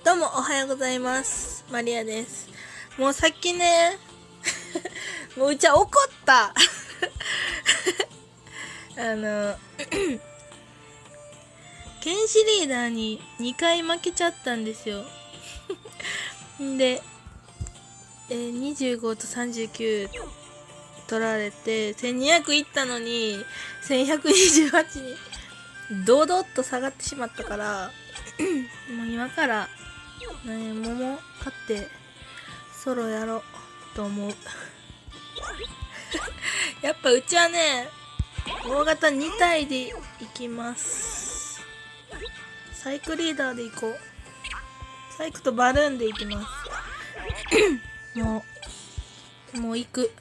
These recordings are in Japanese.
どうもおはようございます。マリアです。もうさっきね、もううちは怒った。剣士リーダーに2回負けちゃったんですよ。で、25と39取られて、1200いったのに、1128に堂々と下がってしまったから、もう今から、桃買ってソロやろうと思う。やっぱうちはね、大型2体でいきます。サイクリーダーでいこう。サイクとバルーンでいきます。もう行く。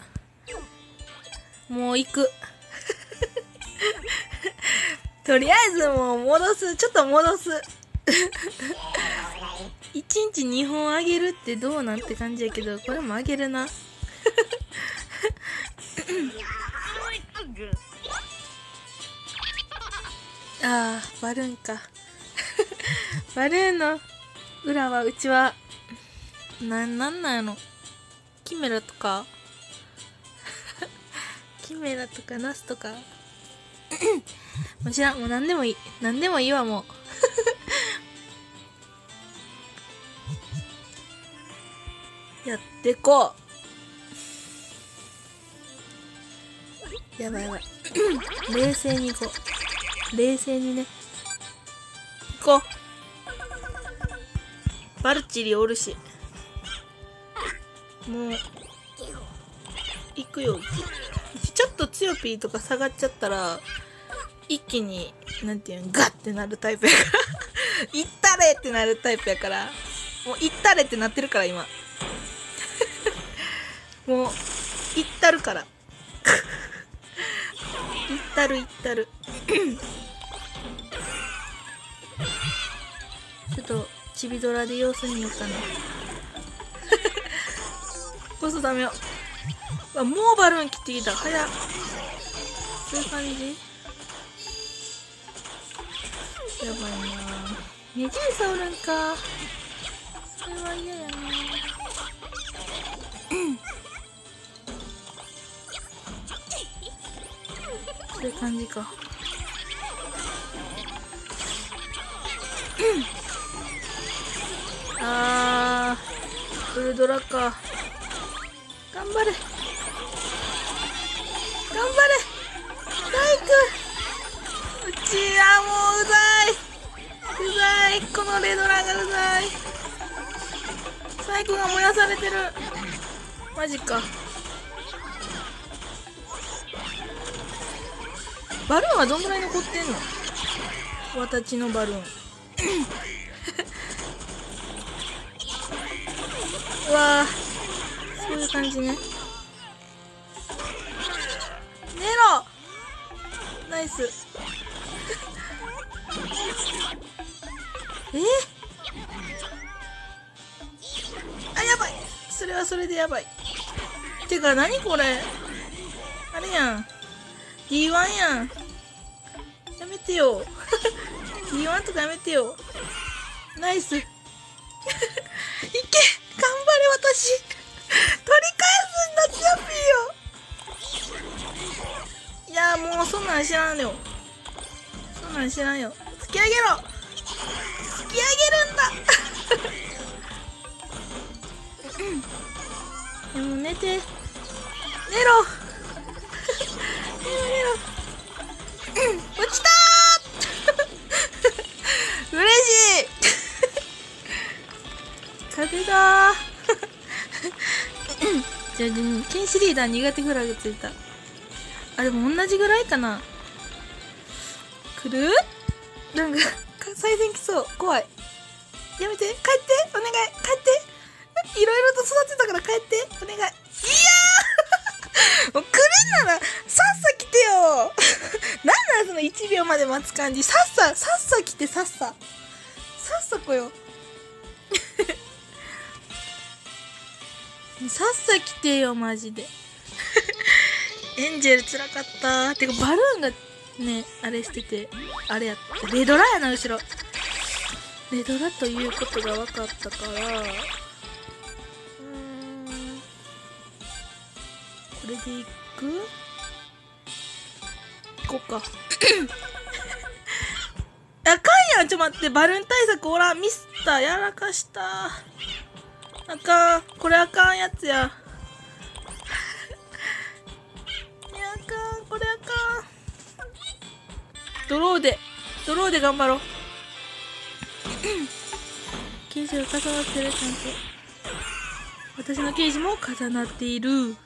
とりあえずもうちょっと戻す。1日2本あげるってどうなんて感じやけど、これもあげるな。あー、バルーンか。バルーンの裏はうちは、なんやの。キメラとかナスとかもう知らん、もう何でもいいわ、もう。やってこう。やばい。冷静に行こう。冷静にね。行こう。バルチリおるし。もう、行くよ。ちょっと強ピーとか下がっちゃったら、一気に、なんていうの、ガッてなるタイプやから。いったれってなるタイプやから。もう、いったれってなってるから、今。もう、いったるから。いったる。ちょっと、チビドラで様子見ようかな。こそダメよ。もうバルーン切ってきた。早っ。そういう感じやばいな。ネジーサおるんか。それは嫌やな。そういう感じか。ウルドラか。頑張れ。サイク。うちはもううざい。このレドラがうざい。サイクが燃やされてる。マジか。バルーンはどんぐらい残ってんの？私のバルーン。うわぁ、そういう感じね。ネロナイス。あ、やばい。それはそれでやばい。てか、何これ。あれやん。D1 やん。やめてよ。D1 とかやめてよ。ナイス。いけ、頑張れ私。取り返すんだ、チャピーよ。いやもうそんなん知らんよ。突き上げろ。突き上げるんだ。でも寝て。寝ろ。落ちたー。嬉しい。風だー。じゃあ、剣士リーダー苦手フラグついた。あ、でも同じぐらいかな。来る？なんか、再戦来そう。怖い。やめて。帰って。お願い。帰って。いろいろと育てたから帰って。お願い。いやーもう来るなら、さっさ来てよ。なんなんその1秒まで待つ感じ。さっさ来て、さっさ来よ。さっさ来てよ、マジで。エンジェル辛かったー。てか、バルーンがね、あれしてて、あれやって。レドラやな、後ろ。 レドラということが分かったから、これでいく？行こうか。あかんやん、ちょ待って、バルーン対策おらん、ミスった、やらかした。あかん、これあかんやつや。いや、あかん、これあかん。ドローで頑張ろう。刑事が重なってる、ちゃんと。私の刑事も重なっている。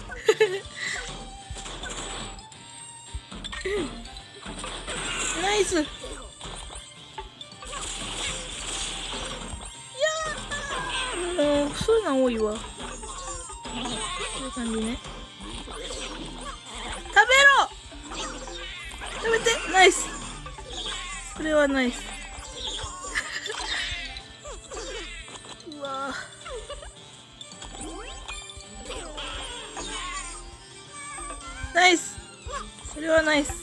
ナイス。いやー、もうそういうの多いわ。こういう感じね。食べて、ナイス。これはナイス。うわー、ナイス。それはナイス。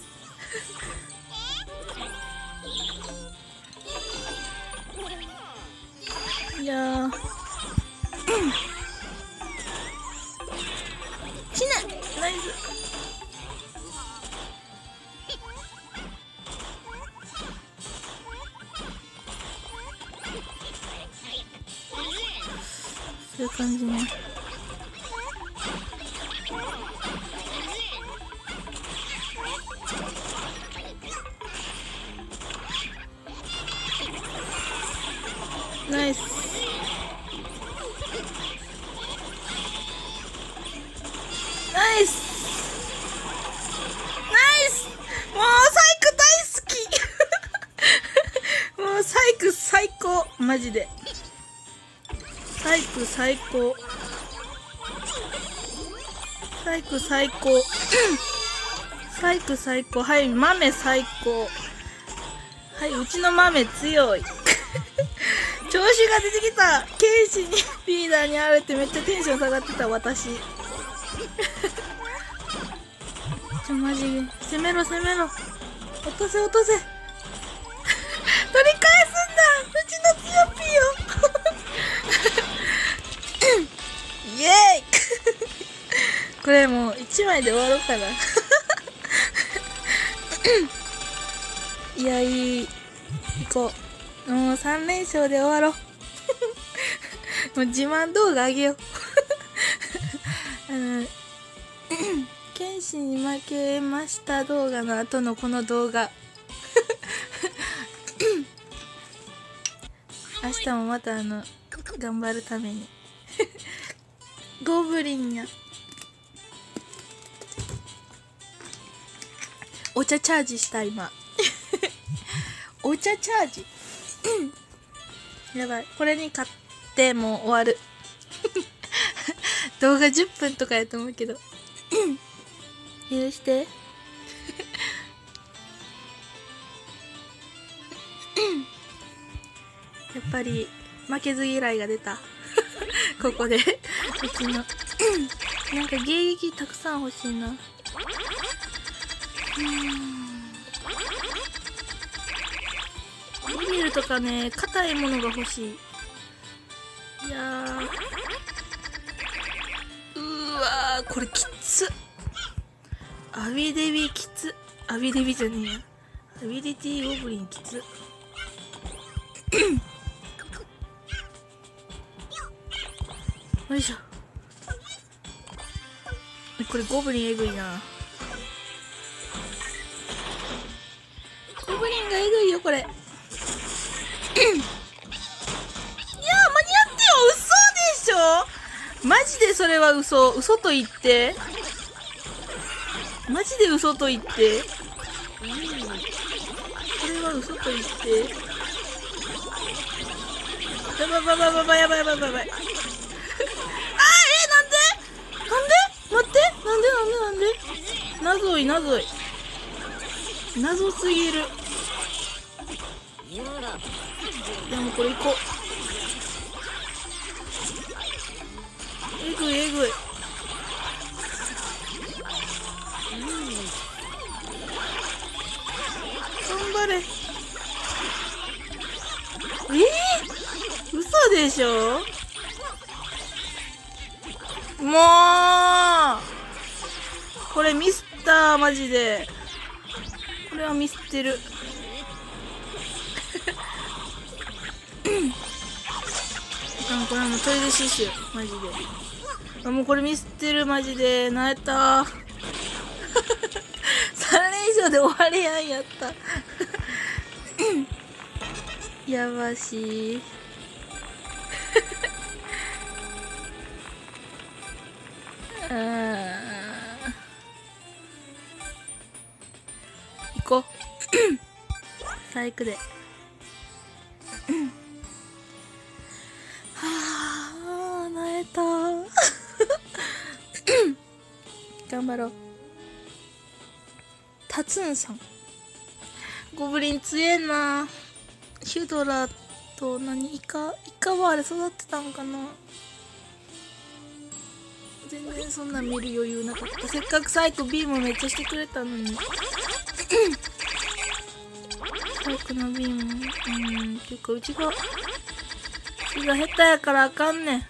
いやー、死ね、ナイス。そういう感じね。ナイス。ナイス。ナイス。もうサイク大好き。もうサイク最高、マジで。サイク最高。サイク最高。サイク最高。はい、豆最高。はい、うちの豆強い。調子が出てきた。剣士にリーダーに会われてめっちゃテンション下がってた私。マジで攻めろ攻めろ。落とせ落とせ。取り返すんだ、うちの強ピーよ。イエーイ。これもう1枚で終わろうかな。いや、いい。行こう。もう3連勝で終わろう。もう自慢動画あげよう。剣士に負けました動画の後のこの動画。明日もまた頑張るために。ゴブリンや。お茶チャージした今。お茶チャージ。やばい、これに勝ってもう終わる。動画10分とかやと思うけど。許して。やっぱり負けず嫌いが出た。ここでうちのなんか迎撃たくさん欲しいな。ビビルとかね、硬いものが欲しい。いやー、わー、これきつっ。アビデビきつっ。アビデビじゃねえや、アビリティゴブリンきつっ。よいしょ。これゴブリンえぐいな。ゴブリンがえぐいよこれ。いやー、間に合ってよ。嘘でしょ。マジでそれは嘘。嘘と言って。マジで嘘と言って。これは嘘と言って。やばいやばいやばいやばいやばいやばい。あー、なんで待って、なんで謎い謎すぎる。でもこれいこう。えぐい頑張れ。 嘘でしょ。もうこれミスったー、マジで。これはミスってる。これはもうトイレシュシュマジで。もうこれミスってる、マジで。なやったー。3連勝で終わりやん、やった。やばしい。行こう。さあ行くで。はあ、なえた。頑張ろう。タツンさん。ゴブリン強えな。ヒュドラとイカはあれ育ってたんかな。全然そんなん見る余裕なかった。せっかくサイクビームめっちゃしてくれたのに。サイクのビーム、っていうかうちが下手やからあかんねん。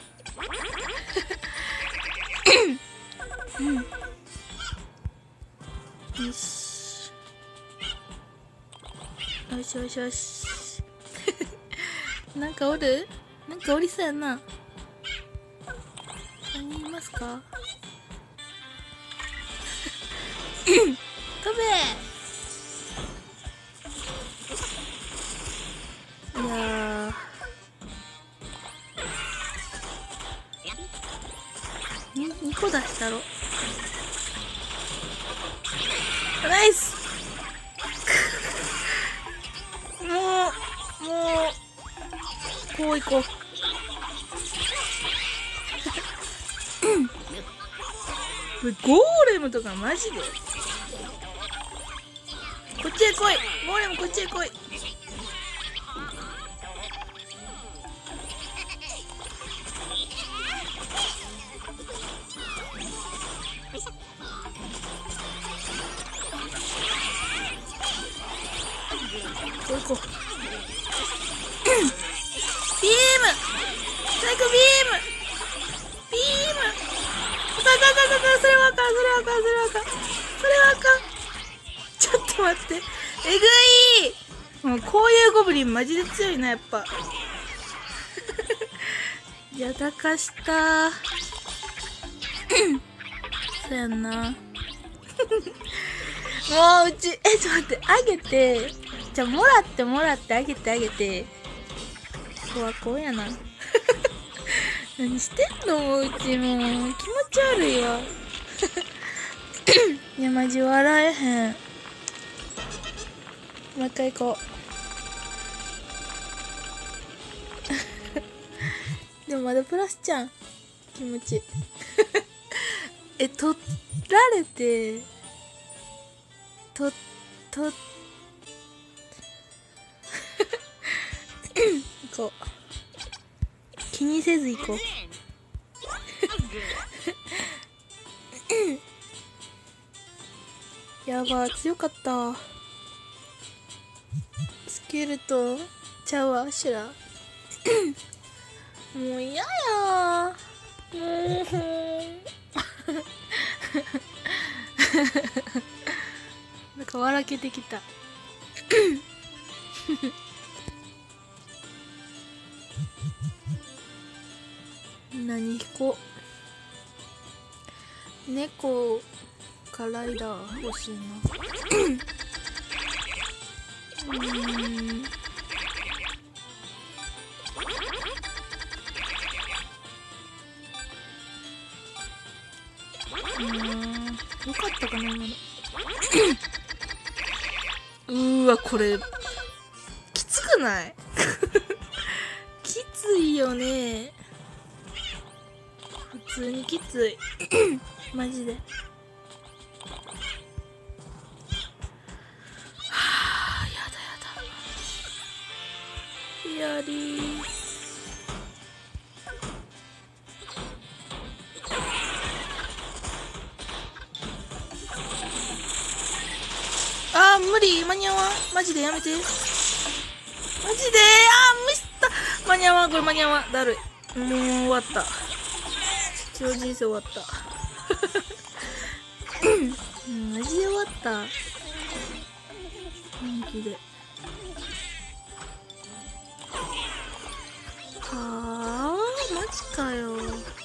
よし。よしよしよし。なんかおる？なんかおりそうやな。何いますか？飛べ！いや2個出したろ。ナイス。もうこういこう。ゴーレムとかマジでこっちへ来い。ゴーレムこっちへ来い。こう行こう。ビームサイクビームそれはあかん。ちょっと待って、えぐい。もうこういうゴブリンマジで強いな、やっぱ。やだかしたそうやんな。もううちちょっと待って、あげて、じゃあもらってあげてこうやな。何してんの、もううち。もう気持ち悪いわ。いやマジ笑えへん。もう一回行こう。でもまだプラスちゃん気持ち。取られて行こう。気にせず行こう。やば、強かった。スケルトンちゃうわ、シュラ。もう嫌や。もうなんか笑けてきた。何彦猫かライダー欲しいな。よかったかな今の。わこれきつくない？きついよね。普通にきつい。マジで。はあ、やだ。やりー。無理、間に合わん。マジでやめて。マジで無視したこれ間に合わん。だるい。もう終わった。父の人生終わった。マジで終わった。本気で。マジかよ。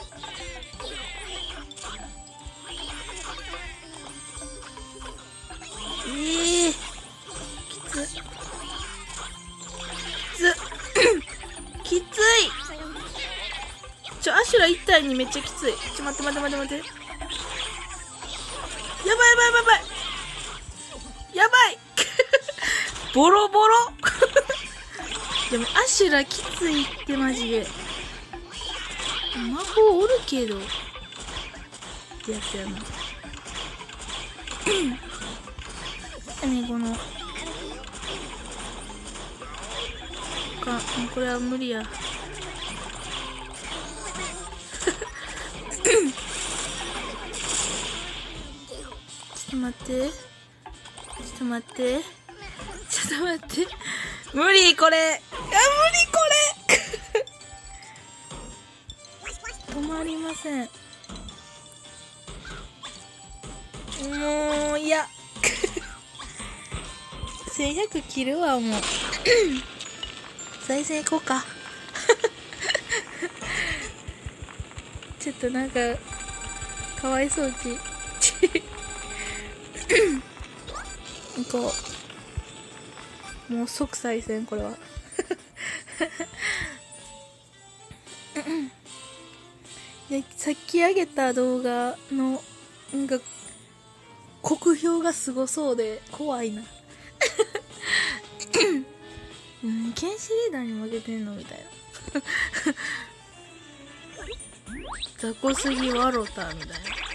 きついアシュラ1体にめっちゃきつい。待って。やばいボロボロでもアシュラきついってマジで。魔法おるけどってやつやな。このこれは無理や。ちょっと待って無理これ止まりません。もういや1100切るわもう再生行こうかちょっとなんかかわいそう行こう。もう即再戦これはいやさっき上げた動画のなんか酷評がすごそうで怖いな剣士リーダーに負けてんのみたいな雑魚すぎワロタみたいな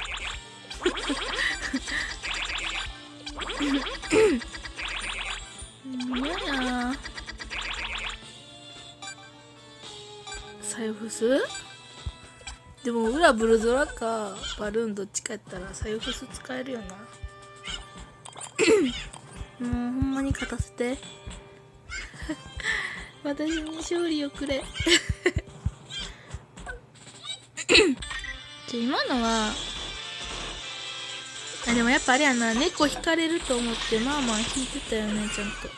嫌やサイフスでも裏ブルドラかバルーンどっちかやったらサイフス使えるよなもうほんまに勝たせて私に勝利をくれ今のはでもやっぱあれやな、猫引かれると思ってまあまあ引いてたよねちゃんと。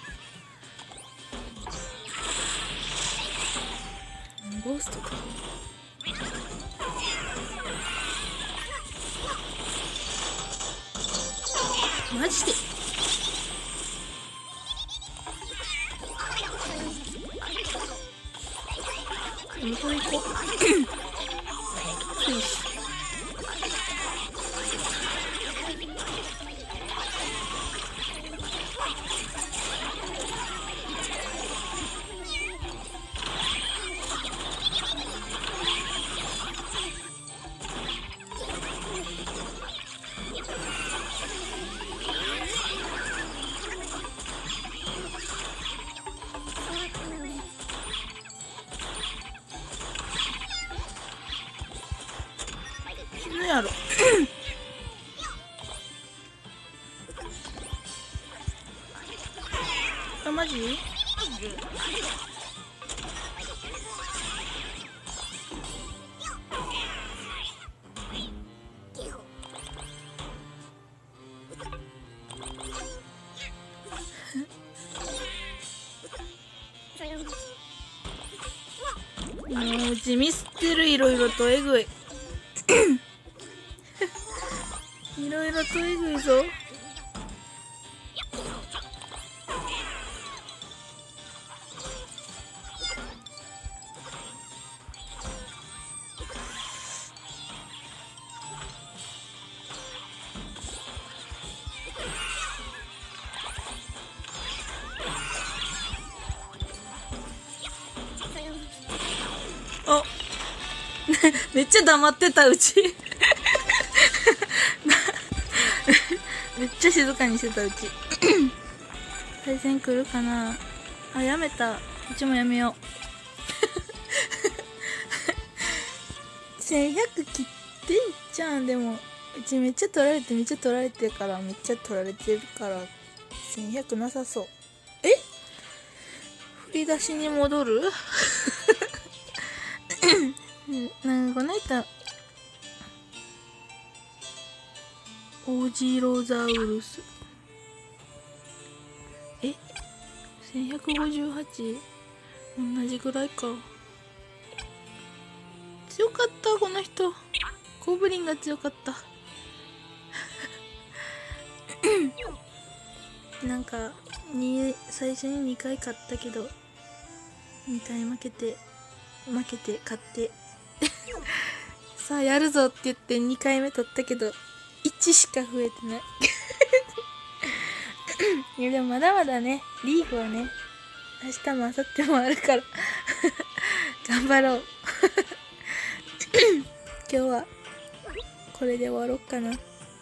ゴーストかマジで向こう行こうよし何やろあマジもううちミスってるいろいろとえぐいいろいろとえぐいぞあめっちゃ黙ってたうちめっちゃ静かにしてたうち対戦来るかなあやめたうちもやめよう1100切ってんじゃんでもうちめっちゃ取られてからめっちゃ取られてるから1100なさそう振り出しに戻るなんかこの間オジロザウルス1158同じぐらいか。強かったこの人。ゴブリンが強かったなんか最初に2回勝ったけど2回負けて勝ってさあやるぞって言って2回目取ったけど1しか増えてないいやでもまだまだね、リーグはね、明日も明後日もあるから頑張ろう今日はこれで終わろうかな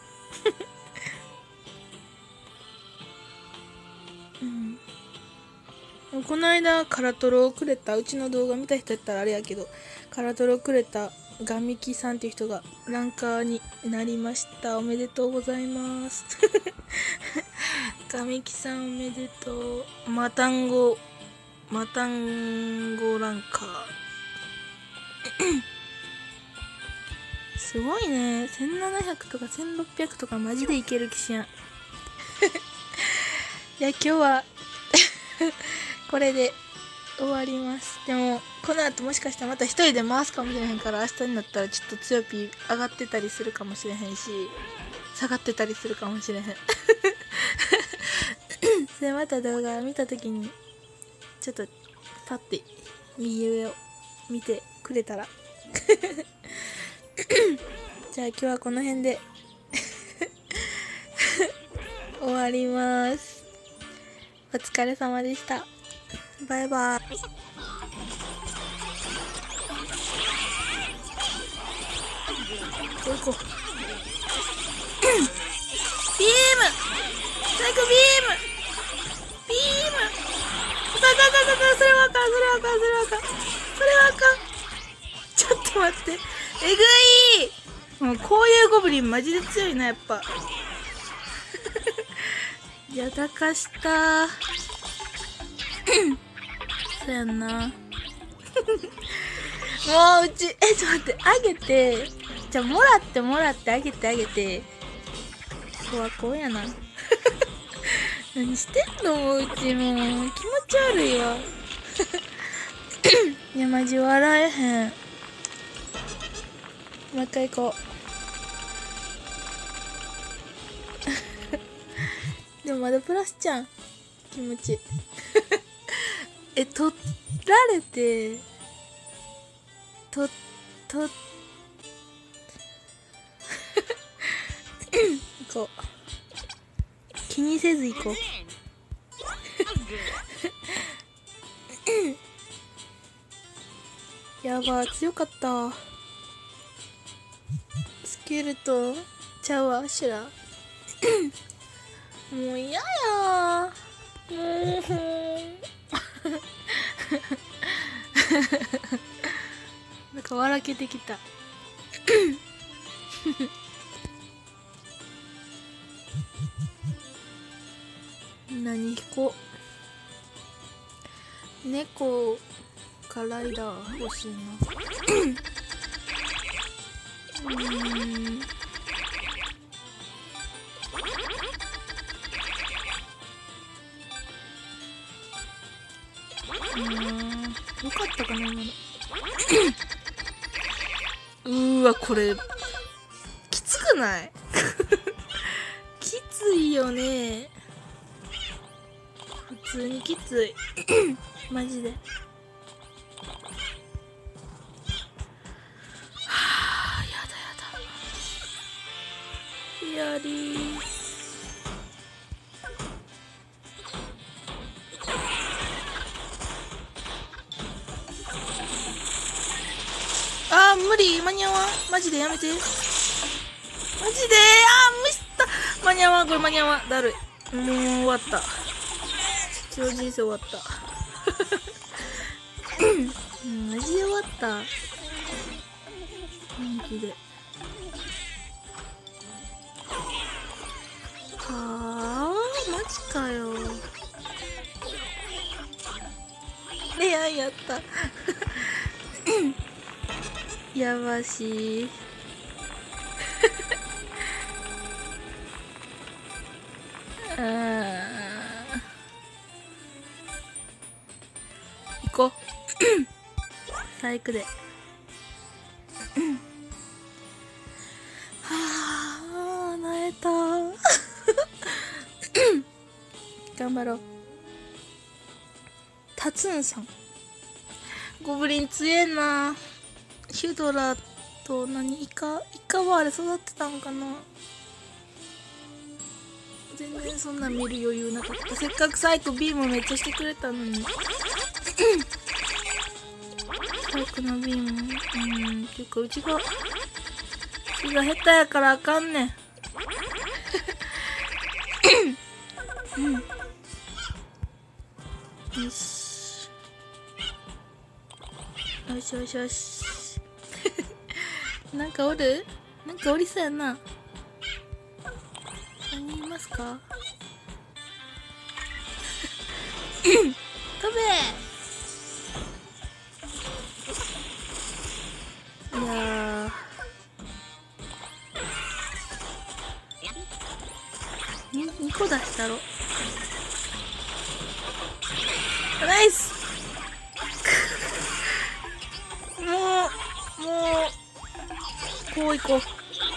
この間カラトロをくれた、うちの動画見た人やったらあれやけど、カラトロをくれたガミキさんっていう人がランカーになりました。おめでとうございますガミキさんおめでとう。マタンゴランカーすごいね。1700とか1600とかマジでいける気しやんいや今日はこれで終わります。でもこの後もしかしたらまた一人で回すかもしれへんから、明日になったらちょっと強ピー上がってたりするかもしれへんし、下がってたりするかもしれへんそれまた動画見た時にちょっとパッて右上を見てくれたらじゃあ今日はこの辺で終わります。お疲れ様でした。バイバイ。行こうビーム最高ビームそれはあかんちょっと待って、えぐい。もうこういうゴブリンマジで強いなやっぱやらかしたそうやんなもううちちょっと待って、あげてじゃあもらってあげてこうやな何してんのもううちもう気持ち悪いわいやマジ笑えへん。もう一回行こうでもまだプラスちゃん気持ち取られて行こう、気にせず行こうやば強かった。スケルトンちゃうわシュラもう嫌やもうなんか笑けてきた何彦猫かライダー欲しいなよかったかな今のわこれきつくないきついよね普通にきついマジではあやだやり無理間に合わんマジでやめてマジで無した間に合わんこれ間に合わんだるいもう終わった一応人生終わったマジで終わった本気ではあマジかよレアやったやばしい。あー、行こう。さあ行くで。はあ、なえた。頑張ろう。タツンさん。ゴブリン強えな。ヒュドラとイカはあれ育ってたんかな。全然そんなん見る余裕なかった。せっかくサイクビームめっちゃしてくれたのに。サイクのビーム、っていうかうちが下手やからあかんねん。よし。よしよしよし。なんかおる？なんかおりそうやな。何人いますか？飛べ！いやー、2個出したろ。ナイス。もうこういこう。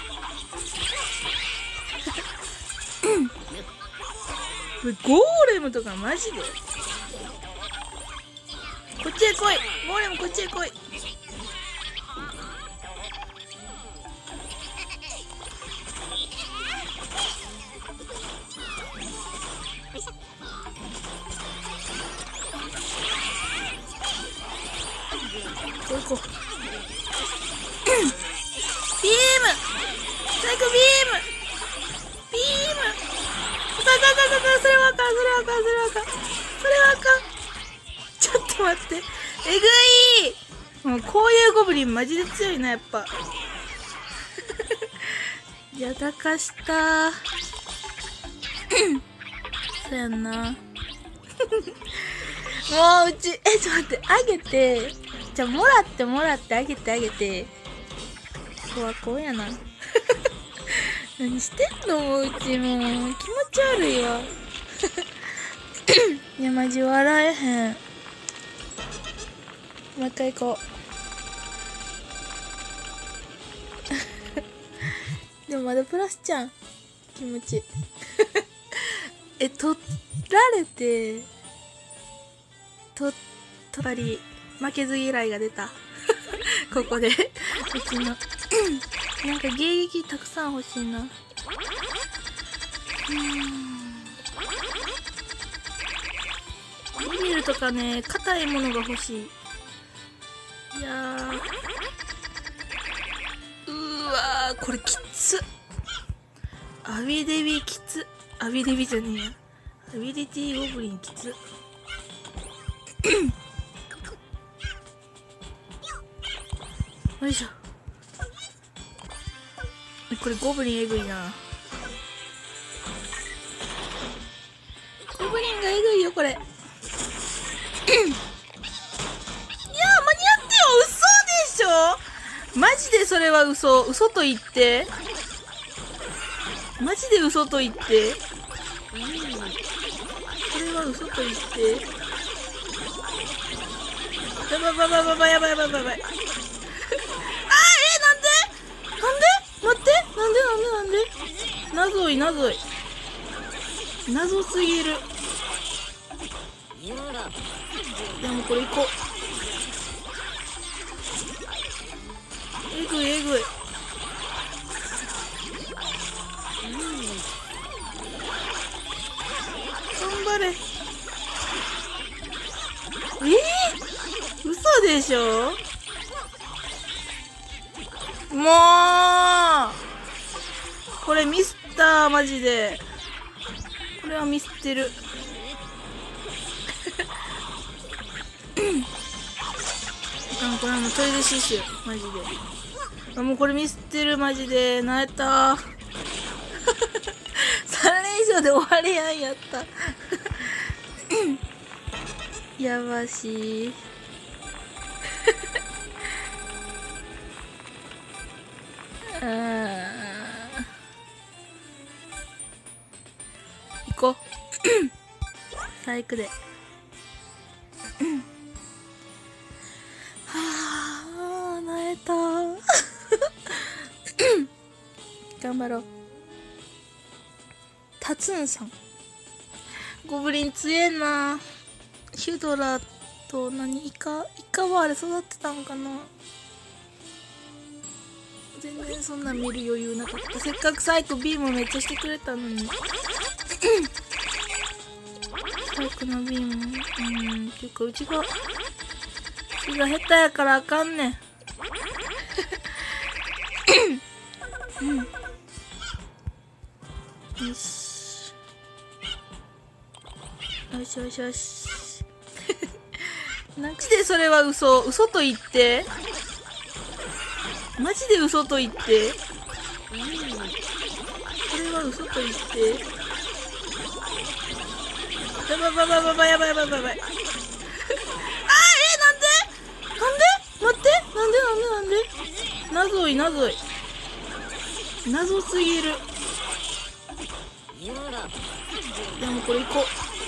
ゴーレムとかマジでこっちへ来い。ゴーレムこっちへ来い。こう行こう。ビームサイクビームそれはあかん。ちょっと待って。えぐい。もうこういうゴブリンマジで強いな、やっぱ。やだかした。そうやんな。もううち、ちょっと待って、あげて。じゃあ、もらってあげて。こうやな。何してんのもううちもう。気持ち悪いわ。いや、マジ笑えへん。もう一回行こう。でもまだプラスちゃん。気持ち。取られて、やっぱり負けず嫌いが出た。ここで。うちの。なんか迎撃たくさん欲しいな。ビビルとかね、硬いものが欲しい。いやー。わー、これきつ。アビデビきつ。アビデビじゃねえや。アビリティゴブリンきつ。よいしょ。これゴブリンえぐいな。ゴブリンがえぐいよこれ。いやー、間に合ってよ。嘘でしょ。マジでそれは嘘と言って。マジで嘘と言って。これは嘘と言って。やばい。あー、なんで待って。なんで謎い。謎すぎる。でもこれいこう。えぐい。頑張れ。嘘でしょ。もうこれミスったー、マジで。これはミスってる。これはもうトイレシシュマジで。もうこれミスってる、マジで。なえたー。3連勝で終わりやった。やばしい。 こう。さあ行くで。はあ、なえた。頑張ろう。タツンさん。ゴブリン強えな。ヒュドラとイカはあれ育ってたんかな。全然そんなん見る余裕なかった。せっかくサイクビームめっちゃしてくれたのに。サイクのビーム、っていうかうちが下手やからあかんねん。よし。よしよしよし。マジでそれは嘘と言って。マジで嘘と言って。これは嘘と言って。やばい。あー、なんで待って、なんで謎すぎる。でもこれ行こう。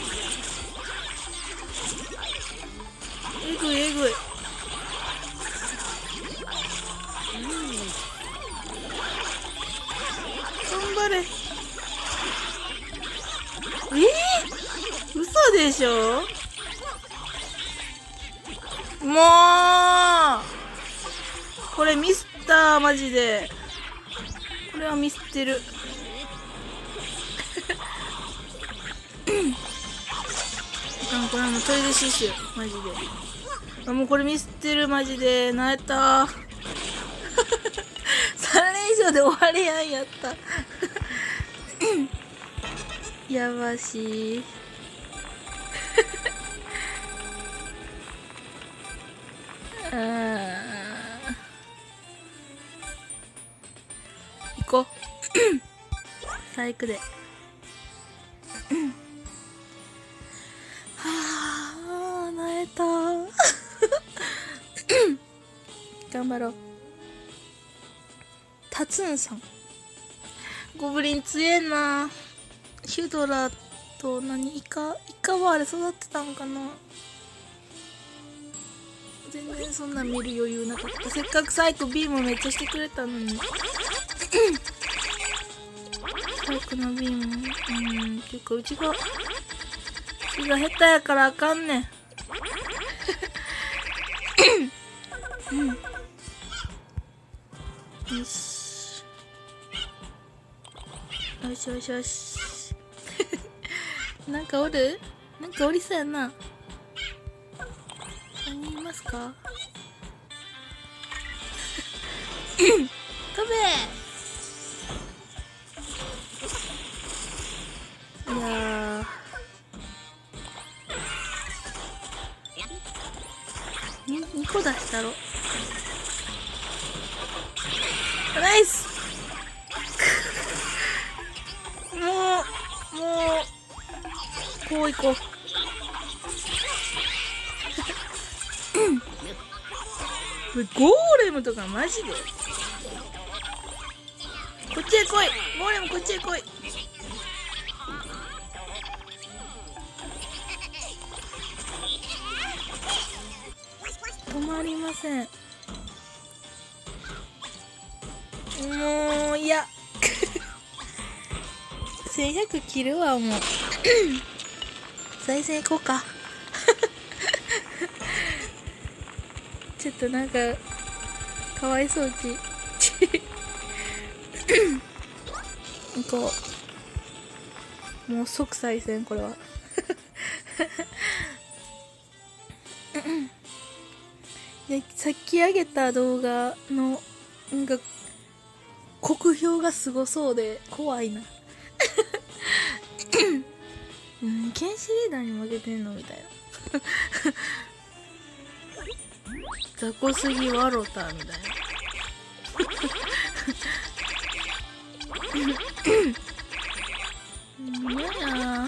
えぐい。頑張れ。嘘でしょ。もうこれミスったー、マジで。これはミスってる。これはもうトイレシッシュ、マジで。もうこれミスってる、マジで。なえたー。3連勝で終わりやった。やばしい。行こう。さあ行くで。はあ、なえた。頑張ろう。タツンさん。ゴブリン強えな。ヒュドラとイカはあれ育ってたんかな。全然そんなん見る余裕なかった。せっかくサイクビームめっちゃしてくれたのに。サイクのビーム、っていうかうちが下手やからあかんねん。よし。よし。なんかおる？なんかおりそうやな。何人いますか？飛べ！いやー、2個出したろ。ナイス。もうこういこう。ゴーレムとかマジでこっちへ来い。ゴーレムこっちへ来い。止まりません。もういや。1100切るわ、もう。再生行こうか。ちょっとなんかかわいそう。行こう。もう即再戦、これは。でさっき上げた動画のなんか酷評がすごそうで怖いな。剣士リーダーに負けてんのみたいな。雑魚すぎワロタみたいな。嫌や。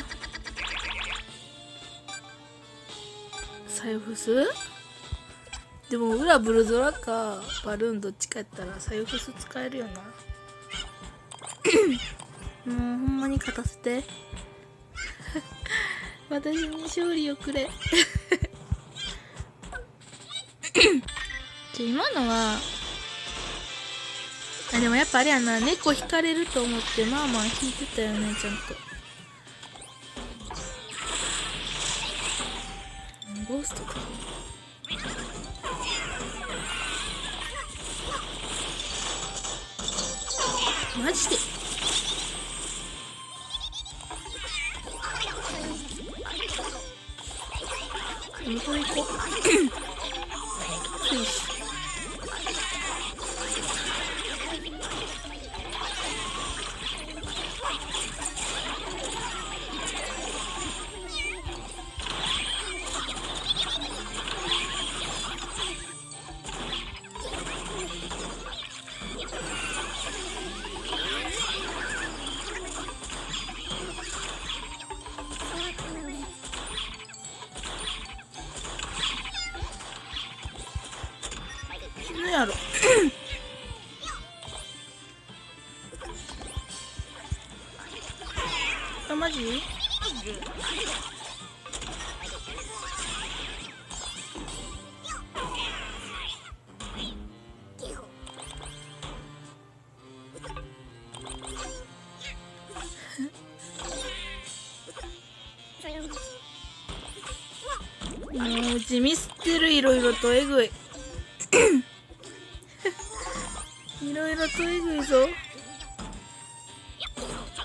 サイフスでも裏ブルゾラかバルーンどっちかやったらサイフス使えるよな。もうほんまに勝たせて。 私に勝利をくれ今のはでもやっぱあれやな、猫引かれると思ってまあまあ引いてたよね、ちゃんと。ゴーストか。マジで向こう行こうよし。何やろあ、マジ？もう地味捨てる、いろいろとえぐいいろいろとえぐいぞ。